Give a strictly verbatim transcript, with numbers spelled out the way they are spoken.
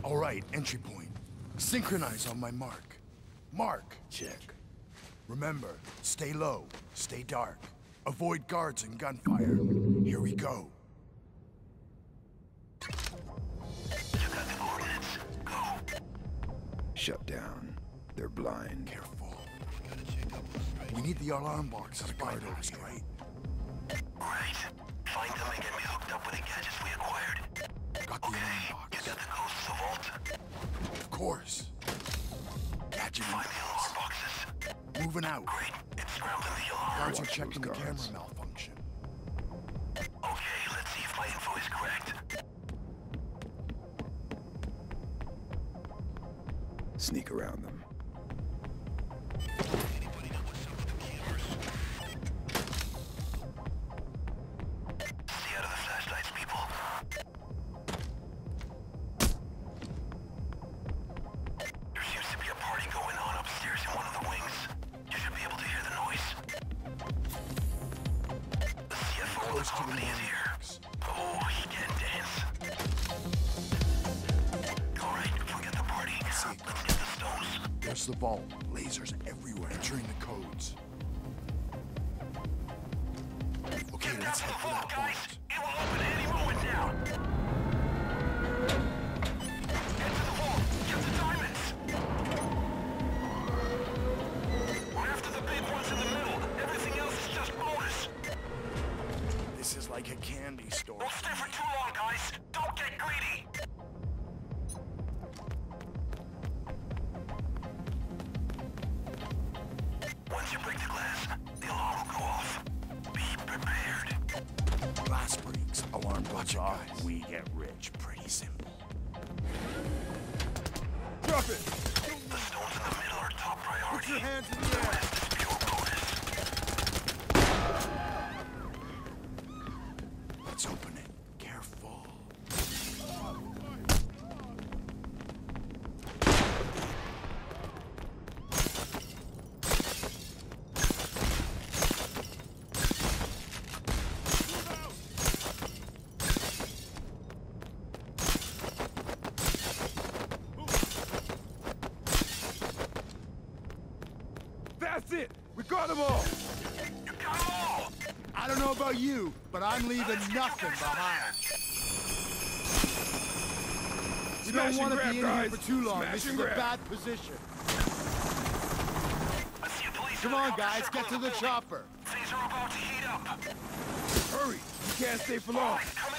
All right, entry point. Synchronize on my mark. Mark. Check. Remember, stay low, stay dark. Avoid guards and gunfire. Here we go. You got the coordinates. Go. Shut down. They're blind. Careful. We need the alarm boxes bypassed, right? Right. Find them and get me hooked up with the gadgets we acquired. Got the Okay, alarm you box. got the codes to the vault? Of course. Gadget Find the alarm boxes. boxes. Moving out. Great. It's scrambling the alarm. Guards are Watch checking the those camera guards. malfunction. Okay, let's see if my info is correct. Sneak around them. Anybody know what's up with the cameras? Stay out of the flashlights, people. There seems to be a party going on upstairs in one of the wings. You should be able to hear the noise. The C F O of the Close to the company is alarm here. box. Oh, he can dance. Alright, forget the party. Let's get the stones. There's the vault. Lasers everywhere. Entering the codes. Okay, Get let's down head to for the that vault, guys! vault. It will open any moment now! Get to the vault! Get the diamonds! We're after the big ones in the middle. Everything else is just bonus. This is like a candy store. Don't stay for too long, guys! Don't get greedy! Once you break the glass, the alarm will go off. Be prepared. Glass breaks. Alarm goes off. We get rich. Pretty simple. Drop it! The stones in the middle are top priority. Put your hands in the The air. rest is pure bonus. Let's open it. Careful. That's it! We got them all! You got them all! I don't know about you, but I'm leaving Let's get you nothing guys out of behind. We Smash don't want and to be in grab, here guys. for too long. Smash This is and a grab. bad position. I see a police Come on, helicopter guys, get to circling the building. chopper. Things are about to heat up. Hurry! You can't stay for All long. right, come